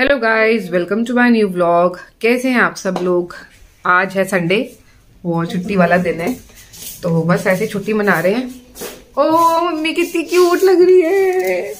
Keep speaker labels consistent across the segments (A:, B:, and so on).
A: Hello guys, welcome to my new vlog. कैसे हैं आप सब लोग? आज है संडे, वो छुट्टी वाला दिन है, तो बस ऐसे छुट्टी मना रहे हैं। ओ मम्मी कितनी क्यूट लग रही है।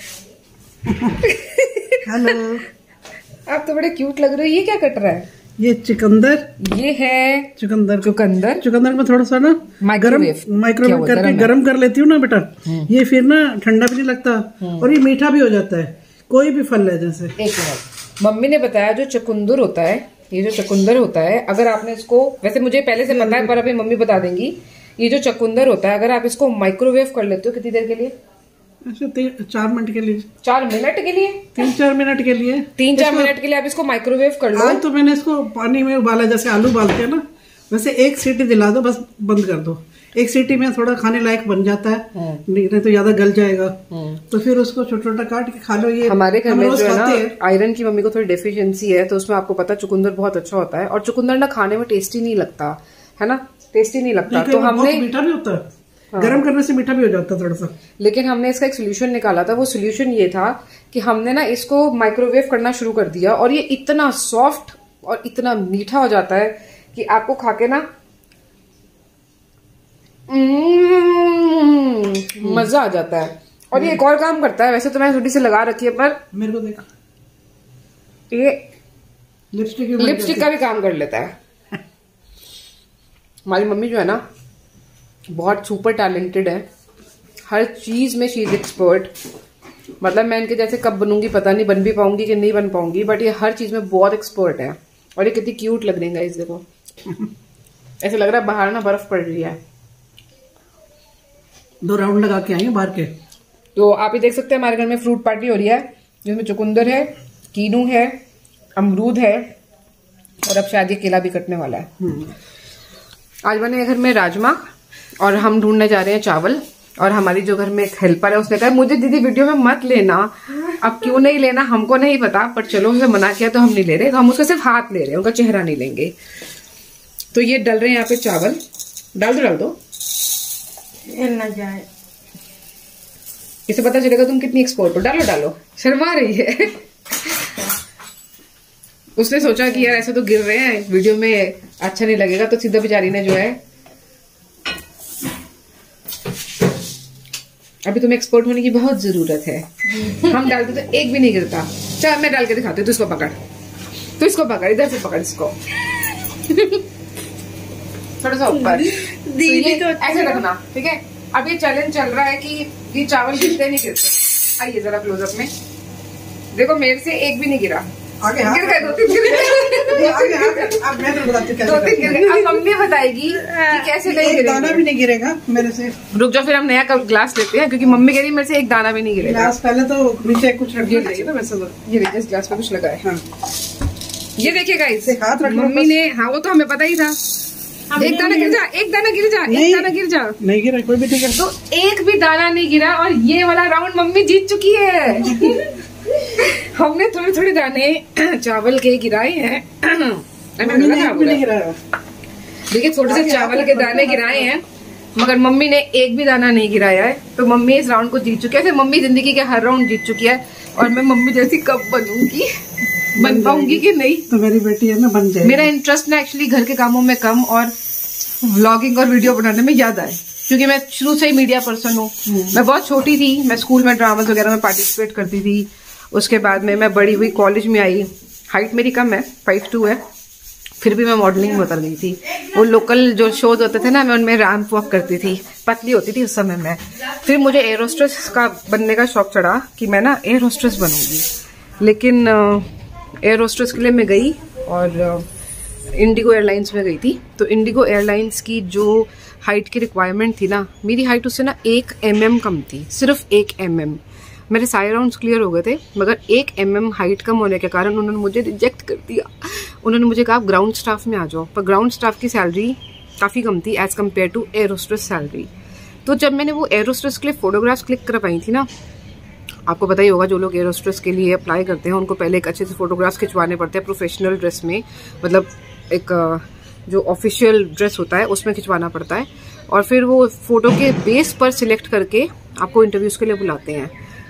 B: हेलो,
A: आप तो बड़े क्यूट लग रहे हो। ये क्या कट रहा है?
B: ये चुकंदर,
A: ये है
B: चुकंदर में थोड़ा सा ना माइक्रोवेव करके गरम कर लेती हूँ ना बेटा। ये फिर ना ठंडा भी नहीं लगता और ये मीठा भी हो जाता है, कोई भी फल है जैसे।
A: एक मिनट, मम्मी ने बताया जो चुकंदर होता है, ये जो चुकंदर होता है, अगर आपने इसको, वैसे मुझे पहले से पता है पर अभी मम्मी बता देंगी, ये जो चुकंदर होता है अगर आप इसको माइक्रोवेव कर लेते हो कितनी देर के लिए?
B: 4 मिनट के लिए।
A: 4 मिनट के लिए?
B: 3-4 मिनट के लिए।
A: 3-4 मिनट के लिए आप इसको माइक्रोवेव कर लो।
B: तो मैंने इसको पानी में उबाला, जैसे आलू उबालते हैं ना, वैसे 1 सीटी दिला दो, बस बंद कर दो। 1 सीटी में थोड़ा खाने लायक बन जाता है, नहीं तो ज्यादा गल जाएगा। तो फिर उसको छोटा छोटा काट के खा लो। ये
A: हमारे घर में जो है ना, आयरन की मम्मी को थोड़ी डेफिशिएंसी है, तो उसमें आपको पता है चुकंदर बहुत अच्छा होता है, और चुकंदर ना खाने में टेस्टी नहीं लगता है ना, टेस्टी नहीं लगता। तो हमने
B: मीठा भी होता है, गरम करने से मीठा भी हो जाता है थोड़ा सा।
A: लेकिन हमने इसका एक सोल्यूशन निकाला था। वो सोल्यूशन ये था कि हमने ना इसको माइक्रोवेव करना शुरू कर दिया, और ये इतना सॉफ्ट और इतना मीठा हो जाता है कि आपको खा के ना मजा आ जाता है। और ये एक और काम करता है, वैसे तो मैंने थोड़ी सी लगा रखी है, पर
B: मेरे को देखा
A: ये लिपस्टिक का भी काम कर लेता है। हमारी मम्मी जो है ना बहुत सुपर टैलेंटेड है, हर चीज में शी इज एक्सपर्ट। मतलब मैं इनके जैसे कब बनूंगी पता नहीं, बन भी पाऊंगी कि नहीं बन पाऊंगी, बट ये हर चीज में बहुत एक्सपर्ट है। और ये कितनी क्यूट लग रही है गाइस, देखो ऐसे लग रहा है बाहर ना बर्फ पड़ रही है।
B: 2 राउंड लगा के आए हैं बाहर के।
A: तो आप ही देख सकते हैं हमारे घर में फ्रूट पार्टी हो रही है, जिसमें चुकंदर है, कीनू है, अमरूद है, और अब शायद ये केला भी कटने वाला है। आज बने घर में राजमा, और हम ढूंढने जा रहे हैं चावल। और हमारी जो घर में एक हेल्पर है, उसने कहा मुझे दीदी वीडियो में मत लेना। अब क्यों नहीं लेना हमको नहीं पता, पर चलो उसे मना किया तो हम नहीं ले रहे, तो हम उसका सिर्फ हाथ ले रहे हैं, उनका चेहरा नहीं लेंगे। तो ये डल रहे हैं यहाँ पे चावल। डाल दो
B: ना जाए,
A: इसे पता चलेगा तुम कितनी एक्सपर्ट हो। डालो, शर्मा रही है। उसने सोचा कि यार ऐसे तो गिर रहे हैं, वीडियो में अच्छा नहीं लगेगा, तो सीधा बेचारी ने जो है, अभी तुम्हें एक्सपर्ट होने की बहुत जरूरत है। हम डालते तो एक भी नहीं गिरता। चल मैं डाल के दिखाती हूँ, तू इसको पकड़, इधर से पकड़ इसको। थोड़ा सा ऊपर दीदी, तो ऐसे रखना, ठीक है। अब ये चैलेंज चल रहा है कि ये चावल गिरते नहीं गिरते। आइए जरा क्लोजअप में देखो, मेरे से एक भी नहीं गिरा।
B: आगे
A: गिर गए, 2-3 गिर गए। अब मम्मी बताएगी कि कैसे नहीं गिरेगा।
B: दाना भी नहीं गिरेगा मेरे से।
A: रुक जाओ, फिर हम नया ग्लास लेते हैं, क्योंकि मम्मी कह रही मेरे से एक दाना भी नहीं गिरेगा।
B: ग्लास पहले तो नीचे कुछ रखना चाहिए ना, वैसे तो
A: ये देखिए इस ग्लास पे कुछ लगा है।
B: हाँ।
A: ये देखिएगा, इससे
B: हाथ रख
A: मम्मी ने, हाँ वो तो हमें पता ही था। एक दाना गिर जा, एक दाना गिर जा, एक दाना गिर जा।
B: नहीं गिरा कोई भी, ठीक है।
A: तो एक भी दाना नहीं गिरा, और ये वाला राउंड मम्मी जीत चुकी है। हमने थोड़े थोड़े दाने चावल के गिराए हैं। देखिए थोड़े से चावल के दाने गिराए हैं, मगर मम्मी ने एक भी दाना नहीं गिराया है। तो मम्मी इस राउंड को जीत चुकी है। फिर मम्मी जिंदगी के हर राउंड जीत चुकी है, और मैं मम्मी जैसी कब बनूंगी, बन पाऊंगी कि नहीं।
B: तो मेरी बेटी है ना, बन जाएगी।
A: मेरा इंटरेस्ट ना एक्चुअली घर के कामों में कम, और व्लॉगिंग और वीडियो बनाने में ज्यादा है, क्योंकि मैं शुरू से ही मीडिया पर्सन हूँ। मैं बहुत छोटी थी, मैं स्कूल में ड्रामास वगैरह में पार्टिसिपेट करती थी। उसके बाद में मैं बड़ी हुई, कॉलेज में आई, हाइट मेरी कम है, 5'2" है, फिर भी मैं मॉडलिंग में उतर गई थी। वो लोकल जो शोज होते थे ना, मैं उनमें रैंप वॉक करती थी, पतली होती थी उस समय मैं। फिर मुझे एयर होस्टेस का बनने का शौक चढ़ा कि मैं ना एयर होस्टेस बनूंगी। लेकिन एयर होस्टेस के लिए मैं गई, और इंडिगो एयरलाइंस में गई थी। तो इंडिगो एयरलाइंस की जो हाइट की रिक्वायरमेंट थी ना, मेरी हाइट उससे ना 1 mm कम थी, सिर्फ 1 mm। मेरे सारे राउंड्स क्लियर हो गए थे, मगर 1 mm हाइट कम होने के कारण उन्होंने मुझे रिजेक्ट कर दिया। उन्होंने मुझे कहा आप ग्राउंड स्टाफ में आ जाओ, पर ग्राउंड स्टाफ की सैलरी काफ़ी कम थी as compared to air hostess salary. तो जब मैंने वो एयर होस्टेस के लिए फोटोग्राफ्स क्लिक करवाई थी ना, आपको पता ही होगा जो लोग एयर होस्टेस के लिए अप्लाई करते हैं उनको पहले एक अच्छे से फोटोग्राफ्स खिंचवाने पड़ते हैं, प्रोफेशनल ड्रेस में, मतलब एक जो ऑफिशियल ड्रेस होता है उसमें खिंचवाना पड़ता है, और फिर वो फोटो के बेस पर सिलेक्ट करके आपको इंटरव्यूज के लिए बुलाते हैं।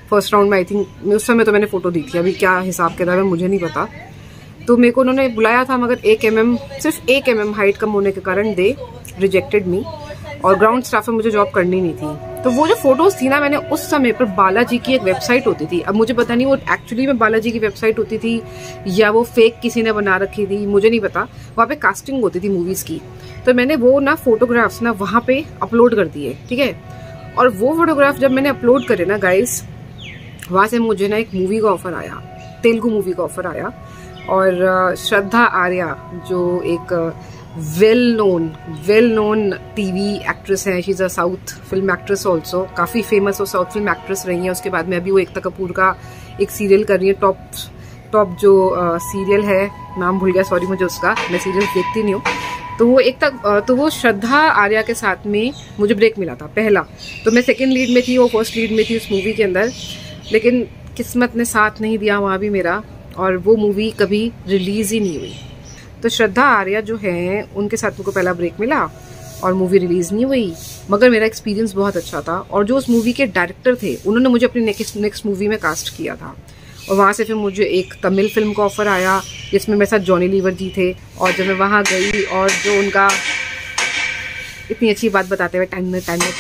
A: फर्स्ट राउंड में आई थिंक, उस समय तो मैंने फ़ोटो दी थी, अभी क्या हिसाब किताब है मुझे नहीं पता। तो मेरे को उन्होंने बुलाया था, मगर 1 mm, सिर्फ 1 mm हाइट कम होने के कारण दे रिजेक्टेड मी, और ग्राउंड स्टाफ में मुझे जॉब करनी नहीं थी। तो वो जो फोटोज़ थी ना, मैंने उस समय पर बालाजी की एक वेबसाइट होती थी, अब मुझे पता नहीं वो एक्चुअली में बालाजी की वेबसाइट होती थी या वो फेक किसी ने बना रखी थी, मुझे नहीं पता। वहाँ पे कास्टिंग होती थी मूवीज़ की, तो मैंने वो ना फोटोग्राफ्स ना वहाँ पे अपलोड कर दिए, ठीक है। और वो फोटोग्राफ जब मैंने अपलोड करे ना गाइस, वहाँ से मुझे ना एक मूवी का ऑफर आया, तेलुगु मूवी का ऑफर आया। और श्रद्धा आर्या जो एक वेल नोन टीवी एक्ट्रेस है, she is a south film actress also, काफ़ी फेमस वो साउथ फिल्म एक्ट्रेस रही है। उसके बाद में अभी वो एकता कपूर का एक सीरियल कर रही है, टॉप जो सीरियल है, नाम भूल गया सॉरी मुझे उसका, मैं सीरियल देखती नहीं हूँ। तो वो श्रद्धा आर्या के साथ में मुझे ब्रेक मिला था पहला, तो मैं सेकेंड लीड में थी, वो फर्स्ट लीड में थी उस मूवी के अंदर, लेकिन किस्मत ने साथ नहीं दिया वहाँ भी मेरा, और वो मूवी कभी रिलीज़ ही नहीं हुई। तो श्रद्धा आर्या जो है उनके साथ मुझको पहला ब्रेक मिला और मूवी रिलीज़ नहीं हुई, मगर मेरा एक्सपीरियंस बहुत अच्छा था। और जो उस मूवी के डायरेक्टर थे उन्होंने मुझे अपनी नेक्स्ट मूवी में कास्ट किया था, और वहाँ से फिर मुझे एक तमिल फिल्म का ऑफ़र आया जिसमें मेरे साथ जॉनी लीवर जी थे। और जब मैं वहाँ गई और जो उनका, इतनी अच्छी बात बताते हुए टाइम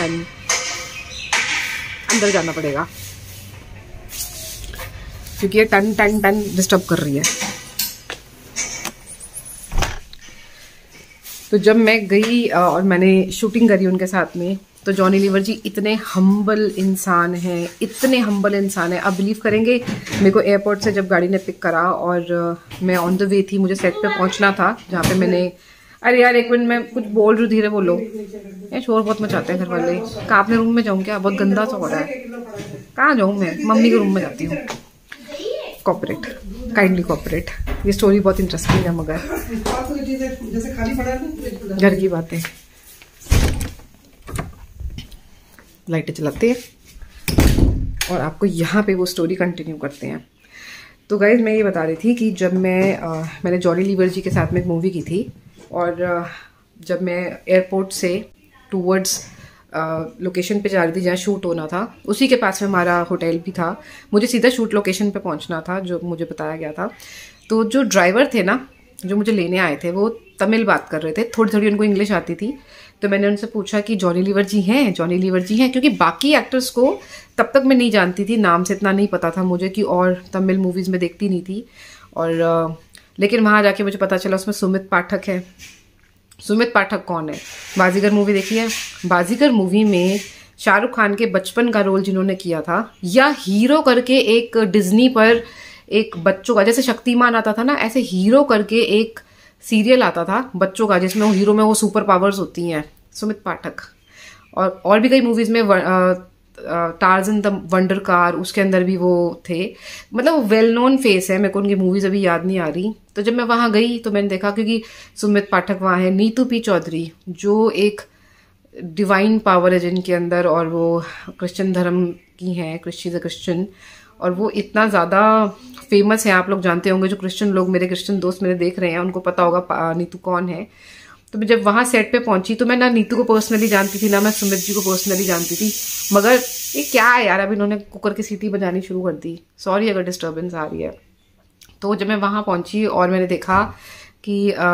A: अंदर जाना पड़ेगा क्योंकि ये टन डिस्टर्ब कर रही है। तो जब मैं गई और मैंने शूटिंग करी उनके साथ में, तो जॉनी लीवर जी इतने हम्बल इंसान हैं, आप बिलीव करेंगे, मेरे को एयरपोर्ट से जब गाड़ी ने पिक करा और मैं ऑन द वे थी, मुझे सेट पे पहुंचना था जहाँ पे मैंने, अरे यार 1 मिनट मैं कुछ बोल रही हूँ, धीरे बोलो, ये शोर बहुत मचाते हैं घर वाले। कहाँ अपने रूम में जाऊँ क्या, बहुत गंदा सा हो रहा है, कहाँ जाऊँ मैं, मम्मी के रूम में जाती हूँ। Cooperate, kindly cooperate. ये स्टोरी बहुत इंटरेस्टिंग है, मगर
B: जैसे खाली पड़ा है
A: घर की बातें। लाइटें चलाते हैं और आपको यहाँ पे वो स्टोरी कंटिन्यू करते हैं। तो गाइज मैं ये बता रही थी कि जब मैंने जॉनी लीवर जी के साथ में एक मूवी की थी, और जब मैं एयरपोर्ट से टूवर्ड्स लोकेशन पे जा रही थी जहाँ शूट होना था, उसी के पास में हमारा होटल भी था, मुझे सीधा शूट लोकेशन पे पहुंचना था जो मुझे बताया गया था। तो जो ड्राइवर थे ना, जो मुझे लेने आए थे, वो तमिल बात कर रहे थे, थोड़ी थोड़ी उनको इंग्लिश आती थी। तो मैंने उनसे पूछा कि जॉनी लीवर जी हैं, क्योंकि बाकी एक्टर्स को तब तक मैं नहीं जानती थी, नाम से इतना नहीं पता था मुझे कि और तमिल मूवीज़ में देखती नहीं थी। और लेकिन वहाँ जाके मुझे पता चला उसमें सुमित पाठक है। सुमित पाठक कौन है? बाजीगर मूवी देखी है? बाजीगर मूवी में शाहरुख खान के बचपन का रोल जिन्होंने किया था, या हीरो करके एक डिज्नी पर एक बच्चों का, जैसे शक्तिमान आता था ना, ऐसे हीरो करके एक सीरियल आता था बच्चों का जिसमें वो हीरो में वो सुपर पावर्स होती हैं, सुमित पाठक। और भी कई मूवीज में टार्जन द वंडर कार, उसके अंदर भी वो थे, मतलब वो वेल नोन फेस है, मेरे को उनकी मूवीज अभी याद नहीं आ रही। तो जब मैं वहां गई तो मैंने देखा, क्योंकि सुमित पाठक वहां है, नीतू पी चौधरी जो एक डिवाइन पावर है जिनके अंदर, और वो क्रिश्चियन धर्म की हैं, क्रिश्चियन, और वो इतना ज़्यादा फेमस है, आप लोग जानते होंगे, जो क्रिश्चियन लोग, मेरे क्रिश्चियन दोस्त मेरे देख रहे हैं, उनको पता होगा नीतू कौन है। तो मैं जब वहाँ सेट पे पहुंची तो मैं ना नीतू को पर्सनली जानती थी, ना मैं सुमित जी को पर्सनली जानती थी, मगर ये क्या है यार, अब इन्होंने कुकर की सीटी बजानी शुरू कर दी, सॉरी अगर डिस्टर्बेंस आ रही है। तो जब मैं वहाँ पहुंची और मैंने देखा कि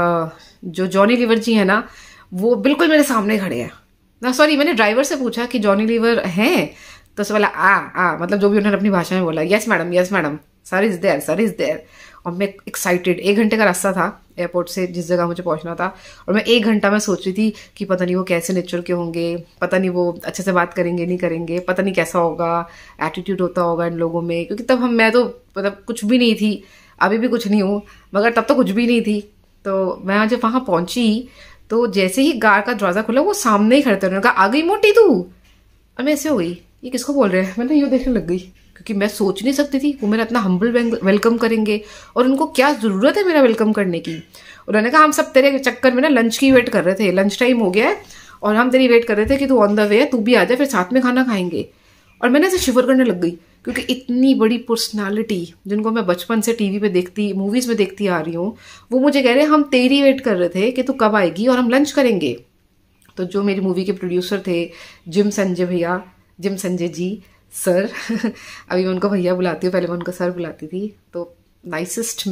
A: जो जॉनी लीवर जी है ना, वो बिल्कुल मेरे सामने खड़े हैं ना। सॉरी, मैंने ड्राइवर से पूछा कि जॉनी लीवर हैं, तो उससे बोला मतलब जो भी उन्होंने अपनी भाषा में बोला, yes madam, sir is there. और मैं एक्साइटेड, 1 घंटे का रास्ता था एयरपोर्ट से जिस जगह मुझे पहुंचना था, और मैं 1 घंटा में सोच रही थी कि पता नहीं वो कैसे नेचर के होंगे, पता नहीं वो अच्छे से बात करेंगे नहीं करेंगे, पता नहीं कैसा होगा, एटीट्यूड होता होगा इन लोगों में, क्योंकि तब मैं तो मतलब कुछ भी नहीं थी, अभी भी कुछ नहीं हूँ, मगर तब तो कुछ भी नहीं थी। तो मैं जब वहाँ पहुंची तो जैसे ही कार का दरवाजा खुला, वो सामने ही खड़े थे, उन्होंने कहा आ गई मोटी तू, और मैं ऐसे हो गई, ये किसको बोल रहे हैं, मैं यूँ देखने लग गई, क्योंकि मैं सोच नहीं सकती थी वो मेरा इतना हम्बल वेलकम करेंगे, और उनको क्या ज़रूरत है मेरा वेलकम करने की। उन्होंने कहा हम सब तेरे चक्कर में ना लंच की वेट कर रहे थे, लंच टाइम हो गया है और हम तेरी वेट कर रहे थे कि तू ऑन द वे है, तू भी आ जा, फिर साथ में खाना खाएंगे। और मैंने ऐसे शिवर करने लग गई, क्योंकि इतनी बड़ी पर्सनालिटी जिनको मैं बचपन से टीवी पे देखती, मूवीज़ में देखती आ रही हूँ, वो मुझे कह रहे हैं हम तेरी वेट कर रहे थे कि तू कब आएगी और हम लंच करेंगे। तो जो मेरी मूवी के प्रोड्यूसर थे जिम संजय जी, सर अभी मैं उनको भैया बुलाती हूँ, पहले मैं उनको सर बुलाती थी। तो nicest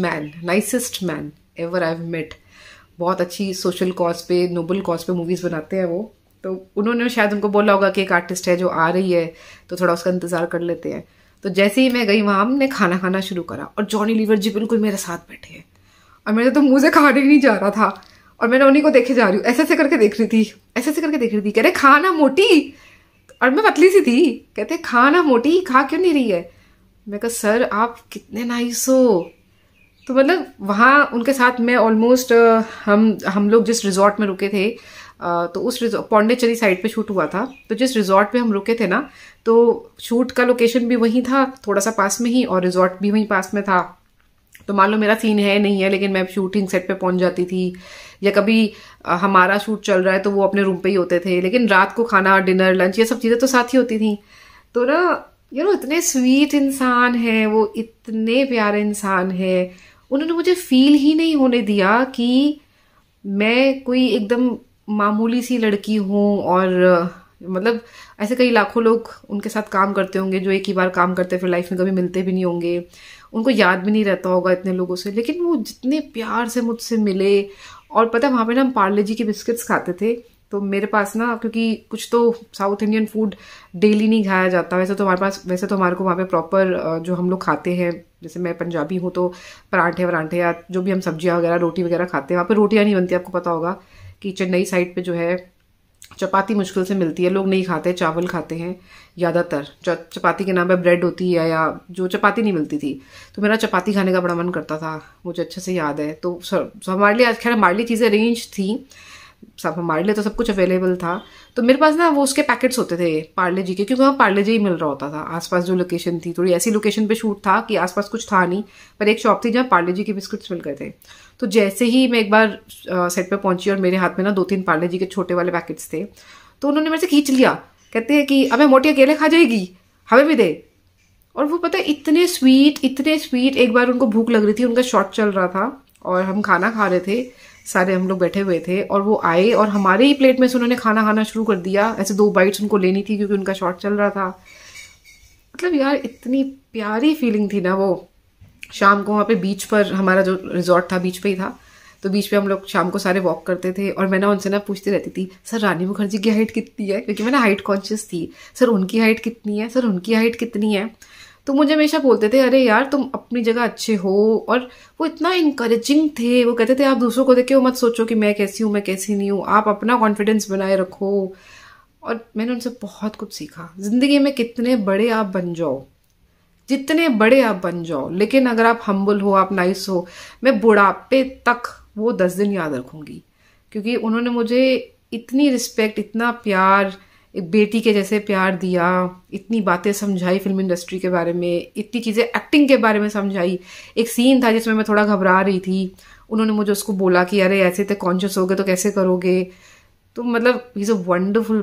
A: man ever I have met. बहुत अच्छी सोशल कॉज पे, नोबल कॉज पे मूवीज़ बनाते हैं वो। तो उन्होंने शायद उनको बोला होगा कि एक आर्टिस्ट है जो आ रही है तो थोड़ा उसका इंतज़ार कर लेते हैं। तो जैसे ही मैं गई वहाँ, हमने खाना खाना शुरू करा और जॉनी लीवर जी बिल्कुल मेरे साथ बैठे हैं और मेरे तो मुँह से खाने ही नहीं जा रहा था और मैंने उन्हीं को देखे जा रही हूँ, ऐसे करके देख रही थी, कह रहे खाना मोटी, और मैं पतली सी थी। कहते खाना मोटी, खा क्यों नहीं रही है? मैं कहा सर आप कितने नाइस हो। तो मतलब वहाँ उनके साथ मैं ऑलमोस्ट हम लोग जिस रिजॉर्ट में रुके थे, तो उस पौंडीचेरी साइड पे शूट हुआ था। तो जिस रिजॉर्ट पे हम रुके थे ना, तो शूट का लोकेशन भी वहीं था, थोड़ा सा पास में ही, और रिजॉर्ट भी वहीं पास में था। तो मान लो मेरा सीन है नहीं है, लेकिन मैं शूटिंग सेट पे पहुंच जाती थी, या कभी हमारा शूट चल रहा है तो वो अपने रूम पे ही होते थे, लेकिन रात को खाना, डिनर, लंच, ये सब चीज़ें तो साथ ही होती थी। तो ना इतने स्वीट इंसान है वो, इतने प्यारे इंसान है। उन्होंने मुझे फील ही नहीं होने दिया कि मैं कोई एकदम मामूली सी लड़की हूँ। और मतलब ऐसे कई लाखों लोग उनके साथ काम करते होंगे जो एक ही बार काम करते फिर लाइफ में कभी मिलते भी नहीं होंगे, उनको याद भी नहीं रहता होगा इतने लोगों से, लेकिन वो जितने प्यार से मुझसे मिले। और पता है वहाँ पे ना हम पार्ले जी के बिस्किट्स खाते थे। तो मेरे पास ना, क्योंकि कुछ तो साउथ इंडियन फूड डेली नहीं खाया जाता, वैसे तो हमारे को वहाँ पे प्रॉपर जो हम लोग खाते हैं, जैसे मैं पंजाबी हूँ तो पराठे वराठे या जो भी हम सब्जियाँ वगैरह, रोटी वगैरह खाते हैं। वहाँ पे रोटियाँ नहीं बनती, आपको पता होगा कि चेन्नई साइड पे जो है चपाती मुश्किल से मिलती है, लोग नहीं खाते, चावल खाते हैं ज़्यादातर। चपाती के नाम पे ब्रेड होती है, या जो चपाती नहीं मिलती थी। तो मेरा चपाती खाने का बड़ा मन करता था, मुझे अच्छे से याद है। तो हमारे लिए, खैर हमारे लिए चीज़ें अरेंज थी, सब हमारे लिए तो सब कुछ अवेलेबल था। तो मेरे पास ना वो उसके पैकेट्स होते थे पार्ले जी के, क्योंकि वहाँ पार्ले जी ही मिल रहा होता था। आसपास जो लोकेशन थी, थोड़ी ऐसी लोकेशन पे शूट था कि आसपास कुछ था नहीं, पर एक शॉप थी जहाँ पार्ले जी के बिस्कुट्स मिल गए थे। तो जैसे ही मैं एक बार सेट पे पहुंची और मेरे हाथ में ना 2-3 पार्ले जी के छोटे वाले पैकेट्स थे, तो उन्होंने मेरे से खींच लिया। कहते हैं कि अबे मोटी अकेले खा जाएगी, हमें भी दे। और वो पता है इतने स्वीट। एक बार उनको भूख लग रही थी, उनका शॉट चल रहा था और हम खाना खा रहे थे, सारे हम लोग बैठे हुए थे, और वो आए और हमारे ही प्लेट में से उन्होंने खाना खाना शुरू कर दिया। ऐसे 2 बाइट्स उनको लेनी थी क्योंकि उनका शॉट चल रहा था। मतलब यार इतनी प्यारी फीलिंग थी ना वो। शाम को वहाँ पे बीच पर, हमारा जो रिजॉर्ट था बीच पे ही था, तो बीच पे हम लोग शाम को सारे वॉक करते थे। और मैं ना उनसे ना पूछती रहती थी, सर रानी मुखर्जी की हाइट कितनी है, क्योंकि मैं ना हाइट कॉन्शियस थी। सर उनकी हाइट कितनी है, सर उनकी हाइट कितनी है। तो मुझे हमेशा बोलते थे अरे यार तुम अपनी जगह अच्छे हो। और वो इतना इनकरेजिंग थे, वो कहते थे आप दूसरों को देख के मत सोचो कि मैं कैसी हूँ, मैं कैसी नहीं हूँ, आप अपना कॉन्फिडेंस बनाए रखो। और मैंने उनसे बहुत कुछ सीखा। जिंदगी में कितने बड़े आप बन जाओ, जितने बड़े आप बन जाओ, लेकिन अगर आप हम्बल हो, आप नाइस हो, मैं बुढ़ापे तक वो 10 दिन याद रखूंगी। क्योंकि उन्होंने मुझे इतनी रिस्पेक्ट, इतना प्यार, एक बेटी के जैसे प्यार दिया, इतनी बातें समझाई फिल्म इंडस्ट्री के बारे में, इतनी चीज़ें एक्टिंग के बारे में समझाई। एक सीन था जिसमें मैं थोड़ा घबरा रही थी, उन्होंने मुझे उसको बोला कि अरे ऐसे तो कॉन्शियस हो गए तो कैसे करोगे। तो मतलब he is a wonderful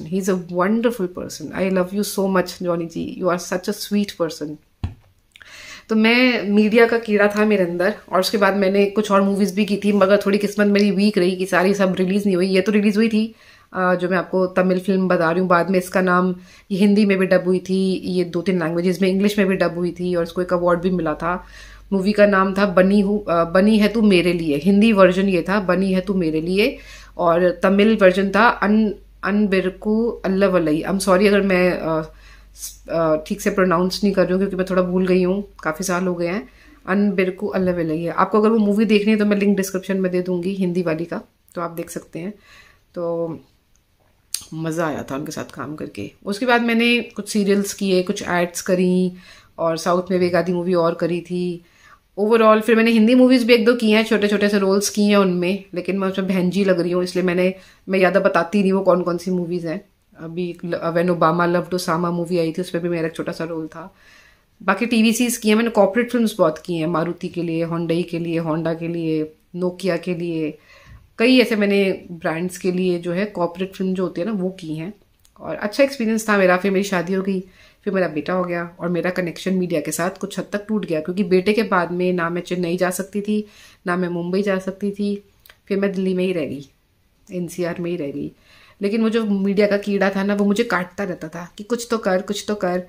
A: person, I love you so much Johnny ji, you are such a sweet person. तो मैं, मीडिया का कीड़ा था मेरे अंदर, और उसके बाद मैंने कुछ और मूवीज़ भी की थी, मगर थोड़ी किस्मत मेरी वीक रही कि सारी सब रिलीज़ नहीं हुई। ये तो रिलीज़ हुई थी जो मैं आपको तमिल फिल्म बता रही हूँ, बाद में इसका नाम, ये हिंदी में भी डब हुई थी, ये 2-3 लैंग्वेजेस में, इंग्लिश में भी डब हुई थी, और इसको एक अवार्ड भी मिला था। मूवी का नाम था बनी है तू मेरे लिए। हिंदी वर्जन ये था बनी है तू मेरे लिए, और तमिल वर्जन था अनबिरकू अल्लावलई। आई एम सॉरी अगर मैं ठीक से प्रोनाउंस नहीं कर रही हूँ, क्योंकि मैं थोड़ा भूल गई हूँ, काफ़ी साल हो गए हैं। अनबिरकू अल्लावलई है। आपको अगर वो मूवी देखनी है तो मैं लिंक डिस्क्रिप्शन में दे दूंगी, हिंदी वाली का, तो आप देख सकते हैं। तो मज़ा आया था उनके साथ काम करके। उसके बाद मैंने कुछ सीरियल्स किए, कुछ एड्स करी, और साउथ में भी एक आधी मूवी और करी थी। ओवरऑल फिर मैंने हिंदी मूवीज़ भी 1-2 की हैं, छोटे छोटे से रोल्स किए हैं उनमें, लेकिन मैं उसमें बहन जी लग रही हूँ, इसलिए मैं ज़्यादा बताती नहीं वो कौन कौन सी मूवीज़ हैं। अभी when Obama loved Osama movie आई थी, उसमें भी मेरा एक छोटा सा रोल था। बाकी टीवी सीरीज़ की हैं मैंने, कॉर्पोरेट फिल्म्स बहुत की हैं, मारुति के लिए, होंडई के लिए, होंडा के लिए, नोकिया के लिए, कई ऐसे मैंने ब्रांड्स के लिए जो है कॉर्पोरेट फिल्म जो होती है ना वो की हैं, और अच्छा एक्सपीरियंस था मेरा। फिर मेरी शादी हो गई, फिर मेरा बेटा हो गया, और मेरा कनेक्शन मीडिया के साथ कुछ हद तक टूट गया, क्योंकि बेटे के बाद में ना मैं चेन्नई जा सकती थी, ना मैं मुंबई जा सकती थी, फिर मैं दिल्ली में ही रह गई, NCR में ही रह गई। लेकिन वो जो मीडिया का कीड़ा था ना, वो मुझे काटता रहता था कि कुछ तो कर, कुछ तो कर।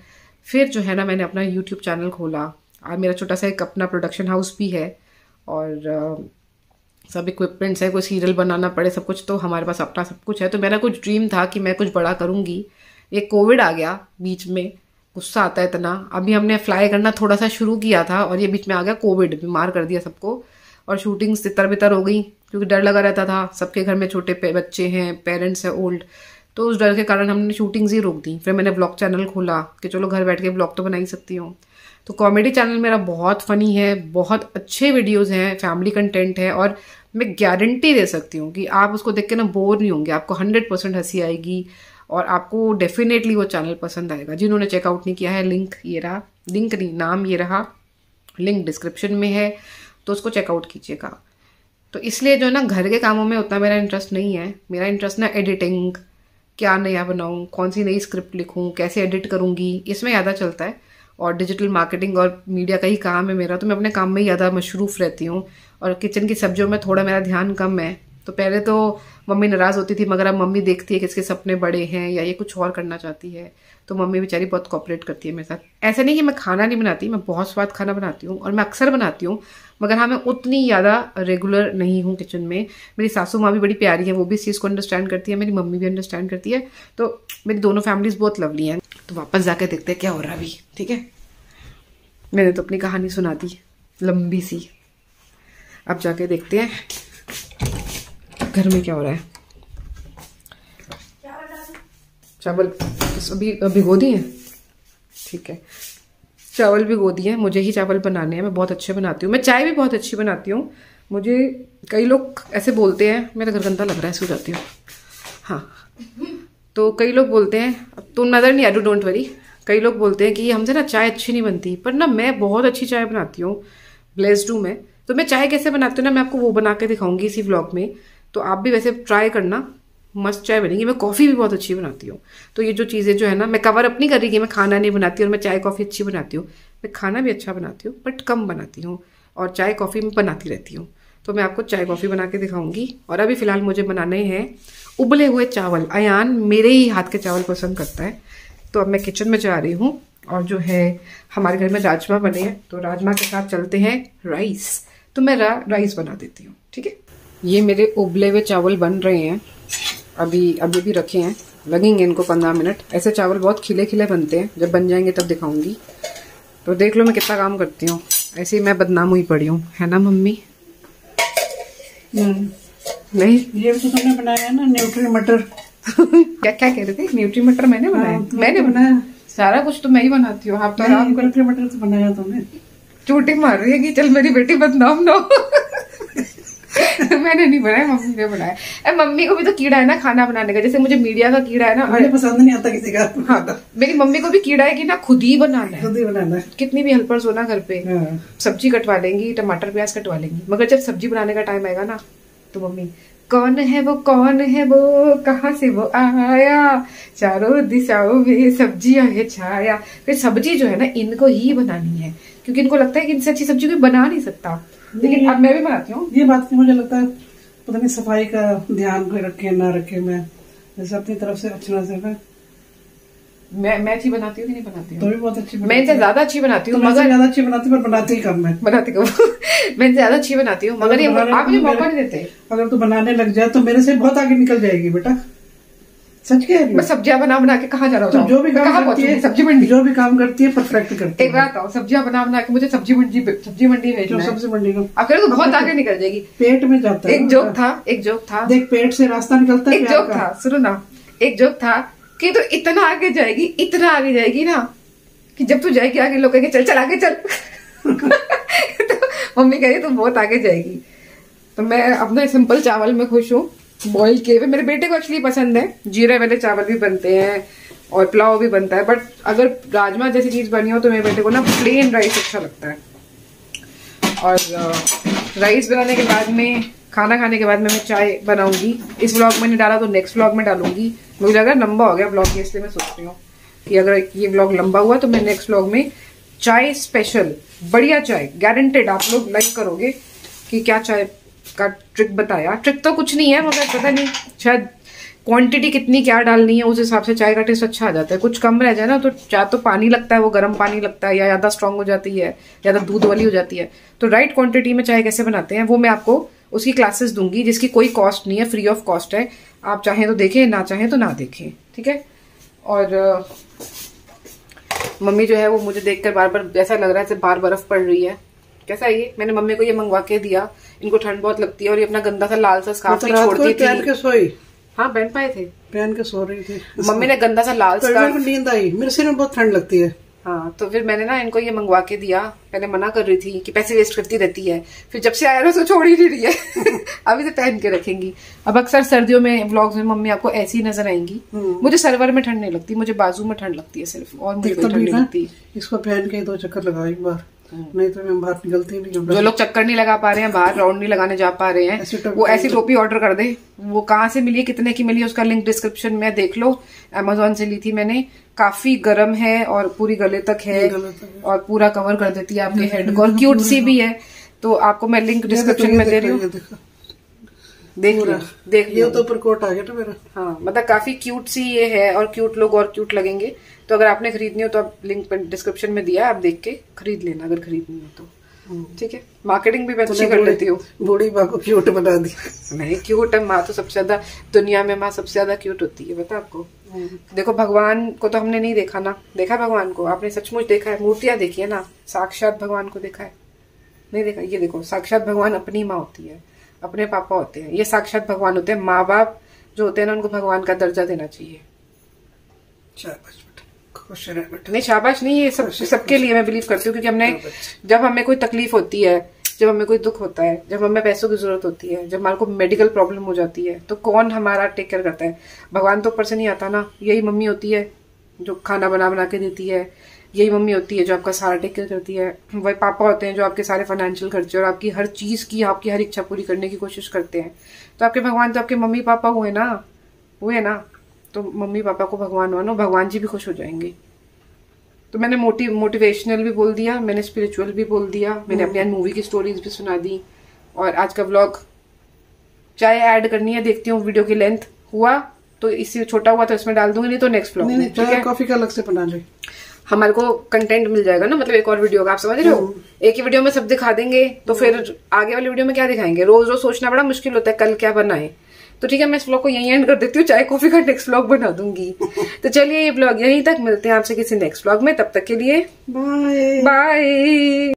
A: फिर जो है ना मैंने अपना यूट्यूब चैनल खोला। मेरा छोटा सा एक अपना प्रोडक्शन हाउस भी है और सब इक्विपमेंट्स है, कोई सीरियल बनाना पड़े सब कुछ तो हमारे पास अपना सब कुछ है। तो मेरा कुछ ड्रीम था कि मैं कुछ बड़ा करूँगी। ये कोविड आ गया बीच में, गुस्सा आता है इतना। अभी हमने फ्लाई करना थोड़ा सा शुरू किया था और ये बीच में आ गया कोविड, बीमार कर दिया सबको और शूटिंग्स तितर बितर हो गई क्योंकि डर लगा रहता था। सबके घर में छोटे बच्चे हैं, पेरेंट्स हैं ओल्ड, तो उस डर के कारण हमने शूटिंग्स ही रोक दी। फिर मैंने ब्लॉग चैनल खोला कि चलो घर बैठ के ब्लॉग तो बना ही सकती हूँ। तो कॉमेडी चैनल मेरा बहुत फनी है, बहुत अच्छे वीडियोस हैं, फैमिली कंटेंट है और मैं गारंटी दे सकती हूँ कि आप उसको देख के ना बोर नहीं होंगे। आपको 100% हंसी आएगी और आपको डेफिनेटली वो चैनल पसंद आएगा। जिन्होंने चेकआउट नहीं किया है, लिंक ये रहा, लिंक नहीं नाम ये रहा, लिंक डिस्क्रिप्शन में है, तो उसको चेकआउट कीजिएगा। तो इसलिए जो ना घर के कामों में उतना मेरा इंटरेस्ट नहीं है। मेरा इंटरेस्ट ना एडिटिंग, क्या नया बनाऊँ, कौन सी नई स्क्रिप्ट लिखूँ, कैसे एडिट करूँगी, इसमें ज़्यादा चलता है। और डिजिटल मार्केटिंग और मीडिया का ही काम है मेरा, तो मैं अपने काम में ही ज़्यादा मशरूफ़ रहती हूँ। और किचन की सब्जियों में थोड़ा मेरा ध्यान कम है। तो पहले तो मम्मी नाराज़ होती थी, मगर अब मम्मी देखती है कि इसके सपने बड़े हैं या ये कुछ और करना चाहती है, तो मम्मी बेचारी बहुत कोऑपरेट करती है मेरे साथ। ऐसा नहीं कि मैं खाना नहीं बनाती, मैं बहुत स्वाद खाना बनाती हूँ और मैं अक्सर बनाती हूँ, मगर हाँ मैं उतनी ज़्यादा रेगुलर नहीं हूँ किचन में। मेरी सासू माँ भी बड़ी प्यारी है, वो भी इस चीज़ को अंडरस्टैंड करती है, मेरी मम्मी भी अंडरस्टैंड करती है। तो मेरी दोनों फैमिलीज बहुत लवली हैं। तो वापस जाके देखते हैं क्या हो रहा है अभी, ठीक है। मैंने तो अपनी कहानी सुना दी लंबी सी, अब जाके देखते हैं घर में क्या हो रहा है। चावल अभी भिगो दिए, ठीक है, चावल भिगो दिए। मुझे ही चावल बनाने हैं, मैं बहुत अच्छे बनाती हूँ। मैं चाय भी बहुत अच्छी बनाती हूँ। मुझे कई लोग ऐसे बोलते हैं, मेरा घर गंदा लग रहा है, सो जाती हूँ। हाँ, तो कई लोग बोलते हैं, तो नज़र नहीं आ रही, डोंट वरी। कई लोग बोलते हैं कि हमसे ना चाय अच्छी नहीं बनती, पर ना मैं बहुत अच्छी चाय बनाती हूँ, ब्लेस्ड हूँ मैं। तो मैं चाय कैसे बनाती हूँ ना, मैं आपको वो बना के दिखाऊंगी इसी व्लॉग में। तो आप भी वैसे ट्राई करना, मस्त चाय बनेगी। मैं कॉफ़ी भी बहुत अच्छी बनाती हूँ। तो ये जो चीज़ें जो है ना, मैं कवर अप नहीं कर रही कि मैं खाना नहीं बनाती और मैं चाय कॉफ़ी अच्छी बनाती हूँ। मैं खाना भी अच्छा बनाती हूँ बट कम बनाती हूँ, और चाय कॉफ़ी में बनाती रहती हूँ। तो मैं आपको चाय कॉफ़ी बना के दिखाऊंगी। और अभी फ़िलहाल मुझे बनाने हैं उबले हुए चावल। अयान मेरे ही हाथ के चावल पसंद करता है। तो अब मैं किचन में जा रही हूँ और जो है हमारे घर में राजमा बने हैं, तो राजमा के साथ चलते हैं राइस। तो मैं राइस बना देती हूँ, ठीक है। ये मेरे उबले हुए चावल बन रहे हैं, अभी भी रखे हैं, लगेंगे इनको 15 मिनट। ऐसे चावल बहुत खिले खिले बनते हैं, जब बन जाएंगे तब दिखाऊंगी। तो देख लो मैं कितना काम करती हूँ। ऐसे ही मैं बदनाम हुई पड़ी हूँ, है ना मम्मी? नहीं,
B: ये भी तो तुमने बनाया ना, न्यूट्री मटर।
A: क्या क्या कह रहे थे? न्यूट्री मटर मैंने बनाया? मैंने बनाया सारा कुछ, तो मैं ही बनाती हूँ। आप तो आराम कर।
B: न्यूट्री मटर तो बनाया तुमने।
A: चोटी मार रही है कि चल मेरी बेटी बदनाम ना हो। मैंने नहीं बनाया, मम्मी ने बनाया। मम्मी को भी तो कीड़ा है ना खाना बनाने का, जैसे मुझे मीडिया का कीड़ा है ना,
B: मुझे पसंद नहीं आता किसी का।
A: हाँ, मेरी मम्मी को भी कीड़ा है कि ना खुद ही बनाना है,
B: खुद ही बनाना है।
A: कितनी भी हेल्पर्स हो ना घर पे, सब्जी कटवा लेंगी, टमाटर प्याज कटवा लेंगी, मगर जब सब्जी बनाने का टाइम आएगा ना, तो मम्मी कौन है वो, कौन है वो, कहाँ से वो आया, चारों दिशाओं में सब्जियां है छाया। फिर सब्जी जो है ना इनको ही बनानी है, क्योंकि इनको लगता है कि इनसे अच्छी सब्जी कोई बना नहीं सकता। लेकिन अब मैं भी बनाती हूँ।
B: ये बात मुझे लगता है पता नहीं सफाई का ध्यान कोई रखे ना रखे, मैं जैसे अपनी तरफ से अच्छी से
A: मैं अच्छी बनाती हूँ कि नहीं बनाती हूँ?
B: तो भी बहुत अच्छी,
A: मैं इनसे ज्यादा अच्छी बनाती हूँ, मगर
B: ज्यादा अच्छी बनाती हूँ, पर बनाती ही कम मैं।
A: बनाती कम। मैं इनसे ज्यादा अच्छी बनाती हूँ, मगर ये आप मुझे मौका नहीं देते।
B: अगर तू बनाने लग जाए तो मेरे से बहुत आगे निकल जाएगी बेटा, सच कह रही हूँ।
A: मैं सब्जियां बना के कहाँ जा रहा हूँ?
B: जो भी काम करती है,
A: सब्जी मंडी, जो
B: भी काम करती है परफेक्ट करती है।
A: एक बात आओ, सब्जियां बना के मुझे सब्जी मंडी भेजना है।
B: सब्जी मंडी को
A: अगर तो बहुत आगे निकल जाएगी,
B: पेट में जाता है। एक जोक था, देख पेट से रास्ता निकलता है।
A: एक जोक था, सुनो ना, एक जोक था कि तो इतना आगे जाएगी, इतना आगे जाएगी ना, कि जब तू जाएगी आगे लोग कहेंगे चल चल आगे चल। तो मम्मी कह रही तू बहुत आगे जाएगी। तो मैं अपना सिंपल चावल में खुश हूँ, बॉईल किए हुए। मेरे बेटे को एक्चुअली पसंद है, जीरे वाले चावल भी बनते हैं और पुलाव भी बनता है, बट अगर राजमा जैसी चीज बनी हो तो मेरे बेटे को ना प्लेन राइस अच्छा लगता है। और राइस बनाने के बाद में, खाना खाने के बाद में मैं चाय बनाऊंगी। इस व्लॉग में नहीं डाला तो नेक्स्ट व्लॉग में डालूंगी। मुझे लग रहा है लंबा हो गया व्लॉग, इसलिए मैं सोच रही हूँ कि अगर ये व्लॉग लंबा हुआ तो मैं नेक्स्ट व्लॉग में चाय स्पेशल, बढ़िया चाय, गारंटेड आप लोग लाइक करोगे कि क्या चाय का ट्रिक बताया। ट्रिक तो कुछ नहीं है, मगर पता नहीं शायद क्वांटिटी कितनी क्या डालनी है उस हिसाब से चाय का टेस्ट अच्छा आ जाता है। कुछ कम रह जाए ना तो चाय तो पानी लगता है, वो गर्म पानी लगता है, या ज्यादा स्ट्रांग हो जाती है, ज्यादा दूध वाली हो जाती है। तो राइट क्वांटिटी में चाय कैसे बनाते हैं वो मैं आपको उसकी क्लासेस दूंगी, जिसकी कोई कॉस्ट नहीं है, फ्री ऑफ कॉस्ट है। आप चाहें तो देखें, ना चाहें तो ना देखें, ठीक है। और मम्मी जो है वो मुझे देखकर बार बार ऐसा लग रहा है जैसे बाहर बर्फ पड़ रही है। कैसा है ये? मैंने मम्मी को ये मंगवा के दिया, इनको ठंड बहुत लगती है और ये अपना गंदा सा लाल सा स्कार्फ नहीं छोड़ती थी।
B: पहन के सोई?
A: हाँ पहन पाए थे,
B: पहन के सो रही थी।
A: मम्मी ने गंदा सा लाल स्कार्फ।
B: नींद आई, मेरे सिर में बहुत ठंड लगती है।
A: हाँ तो फिर मैंने ना इनको ये मंगवा के दिया। पहले मना कर रही थी कि पैसे वेस्ट करती रहती है, फिर जब से आया ना उसको छोड़ ही नहीं रही है। अभी तो पहन के रखेंगी। अब अक्सर सर्दियों में व्लॉग्स में मम्मी आपको ऐसी नजर आएंगी। मुझे सरवर में ठंड नहीं लगती, मुझे बाजू में ठंड लगती है सिर्फ, और मुझे ठंड नहीं लगती।
B: इसको पहन के 2 चक्कर लगाओ एक बार, नहीं तो मैं बाहर निकलती नहीं।
A: जो लोग चक्कर नहीं लगा पा रहे हैं, बाहर राउंड नहीं लगाने जा पा रहे हैं, वो ऐसी टोपी ऑर्डर कर दे। वो कहाँ से मिली है, कितने की मिली है, उसका लिंक डिस्क्रिप्शन में देख लो। अमेजोन से ली थी मैंने, काफी गर्म है और पूरी गले तक है और पूरा कवर कर देती है आपके हेड को, और क्यूट सी भी है। तो आपको मैं लिंक डिस्क्रिप्शन में दे रही हूँ, देख लियो।
B: तो ऊपर कोट आ गया ना मेरा।
A: हाँ मतलब काफी क्यूट सी ये है, और क्यूट लोग और क्यूट लगेंगे। तो अगर आपने खरीदनी हो तो आप लिंक डिस्क्रिप्शन में दिया है, आप देख के खरीद लेना अगर खरीदनी हो तो, ठीक है। मार्केटिंग भी मैं अच्छी कर लेती हूँ।
B: बूढ़ी माँ को क्यूट बना दी।
A: नहीं क्यूट है माँ तो सबसे ज्यादा, दुनिया में माँ सबसे ज्यादा क्यूट होती है, बता आपको। देखो भगवान को तो हमने नहीं देखा ना, देखा भगवान को आपने सचमुच देखा है? मूर्तियां देखी है ना, साक्षात भगवान को देखा है? नहीं देखा। ये देखो साक्षात भगवान अपनी माँ होती है, अपने पापा होते हैं, ये साक्षात भगवान होते हैं। माँ बाप जो होते हैं ना उनको भगवान का दर्जा देना चाहिए। नहीं शाबाश नहीं, ये सबके लिए मैं बिलीव करती हूँ, क्योंकि हमने जब हमें कोई तकलीफ होती है, जब हमें कोई दुख होता है, जब हमें पैसों की जरूरत होती है, जब हमारे को मेडिकल प्रॉब्लम हो जाती है, तो कौन हमारा टेक केयर करता है? भगवान तो ऊपर से नहीं आता ना, यही मम्मी होती है जो खाना बना के देती है, यही मम्मी होती है जो आपका सारा टेक केयर करती है, वही पापा होते हैं जो आपके सारे फाइनेंशियल खर्चे और आपकी हर चीज की, आपकी हर इच्छा पूरी करने की कोशिश करते हैं। तो आपके भगवान तो आपके मम्मी पापा हुए ना, तो मम्मी पापा को भगवान मानो, भगवान जी भी खुश हो जाएंगे। तो मैंने मोटिवेशनल भी बोल दिया, मैंने स्पिरिचुअल भी बोल दिया, मैंने अपनी मूवी की स्टोरीज भी सुना दी, और आज का व्लॉग चाहे ऐड करनी है, देखती हूँ वीडियो की लेंथ हुआ तो इससे छोटा हुआ तो इसमें डाल दूंगी, नहीं तो नेक्स्ट व्लॉग में।
B: ठीक है, कॉफी का अलग से बना ले,
A: हमारे को कंटेंट मिल जाएगा ना, मतलब एक और वीडियो का, आप समझ रहे हो? एक ही वीडियो में सब दिखा देंगे तो फिर आगे वाली वीडियो में क्या दिखाएंगे? रोज रोज सोचना बड़ा मुश्किल होता है कल क्या बनाए। तो ठीक है, मैं इस व्लॉग को यहीं एंड कर देती हूँ, चाय कॉफी का नेक्स्ट व्लॉग बना दूंगी। तो चलिए ये व्लॉग यहीं तक, मिलते हैं आपसे किसी नेक्स्ट व्लॉग में, तब तक के लिए बाय बाय।